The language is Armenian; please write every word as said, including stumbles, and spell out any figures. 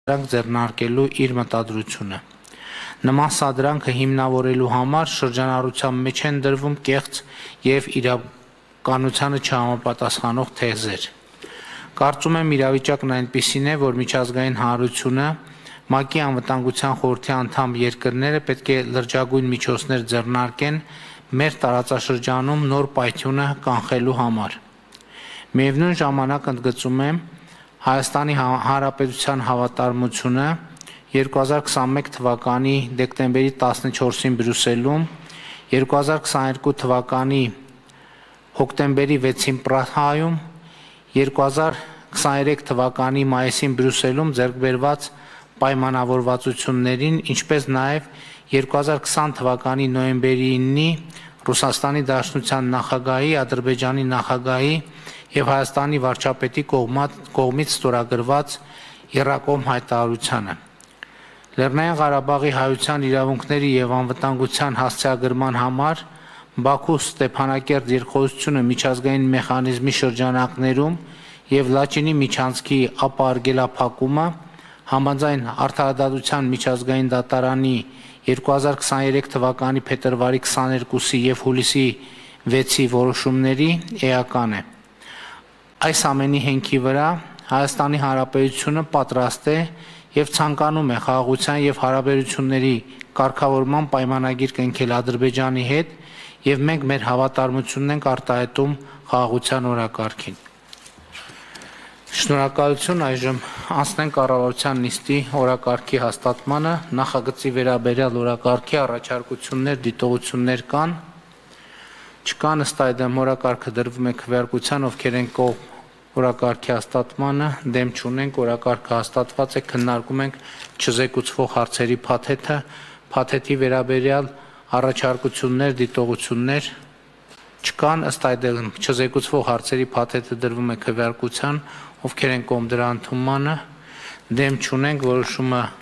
սադրանք ձեռնարկելու իր մտադրությունը։ Նման սադրանքը հիմնավորելու համար շրջանառության մեջ են դրվում կեղծ և իրականությանը չհամապատասխանող թեզեր։ Կարծում եմ իրավիճակն այնպիսին է, որ միջազգային հանրությունը ՄԱԿ-ի անվտանգության խորհրդի անդամ երկրները պետք է լրջագույն միջոցներ ձեռնարկեն մեր տարածաշրջանում նոր պայթյունը կանխելու համար։ Միևնույն ժամանակ ընդգծում եմ Հայաստանի Հանրապետության հավատարմությունը երկու հազար քսանմեկ թվականի դեկտեմբերի տասնչորսին Բրյուսելում, երկու հազար քսաներկու թվականի հոկտեմբերի վեցին Պրահայում, երկու հազար քսաներեք թվականի մայիսին Բրյուսելում ձեռք բերված պայմանավորվածություններին, ինչպես նաև երկու հազար քսան թվականի նոյեմբերի իննի Ռուսաստանի Դաշնության նախագահի, Ադրբեջանի նախագահի և Հայաստանի վարչապետի կողմից ստորագրված եռակողմ հայտարարությանը։ Լեռնային Ղարաբաղի հայության իրավունքների և անվտանգության հասցեագրման համար Բաքու-Ստեփանակերտ երկխոսությունը միջազգային մեխանիզմի շրջանակներում և Լաչինի միջանցքի ապարգելափակումը համաձայն Արդարադատության միջազգային դատարանի երկու հազար քսաներեք թվականի փետրվարի քսաներկուսի և հուլիսի վեցի որոշումների էական է։ Այս ամենի հենքի վրա Հայաստանի Հանրապետությունը պատրաստ է և ցանկանում է խաղաղության և հարաբերությունների կարգավորման պայմանագիր կնքել Ադրբեջանի հետ և մենք մեր հավատարմությունն ենք արտահայտում խաղաղության օրակարգին։ Շնորհակալություն, այժմ անցնենք կառավարության նիստի օրակարգի հաստատմանը, նախագծի վերաբերյալ օրակարգի առաջարկություններ, դիտողություններ կան, չկան, ըստ այդմ օրակարգը դրվում է քվեարկության, ովքեր են կողմ օրակարգի հաստատմանը, դեմ չունենք, օրակարգը հաստատված է, քննարկում ենք չզեկուցվող հարցերի փաթեթը, փաթեթի վերաբերյալ առաջարկություններ, դիտողություններ չկան, ըստ այդմ չզեկուցվող հարցերի փաթեթը դրվում է քվեարկության, ովքեր են կողմ դրա ընդունմանը, դեմ չունենք, որոշումը